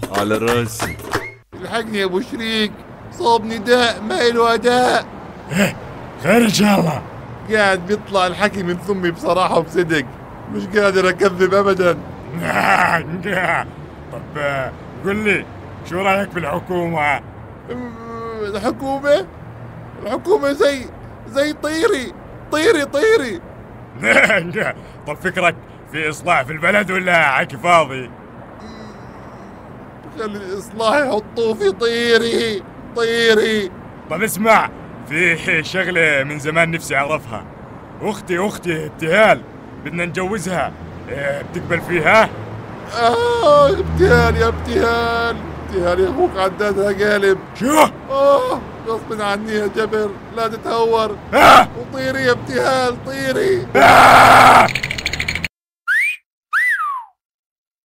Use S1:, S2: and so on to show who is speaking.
S1: على راسي.
S2: الحقني يا ابو شريك، صابني داء ما له اداء.
S3: خير ان شاء الله.
S2: قاعد بيطلع الحكي من ثمي بصراحة وبصدق، مش قادر اكذب ابدا.
S3: طب قل لي شو رايك بالحكومة؟
S2: الحكومة؟ الحكومة زي طيري.
S3: طب فكرك في اصلاح في البلد ولا حكي فاضي؟
S2: خلي الاصلاح يحطوه في طيري.
S3: طب اسمع، في شغلة من زمان نفسي اعرفها. اختي ابتهال بدنا نجوزها، بتقبل فيها؟
S2: ابتهال يا ابتهال يا اخوك عدادها قالب.
S3: شو؟
S2: غصب عني يا جبر، لا تتهور. وطيري يا ابتهال طيري.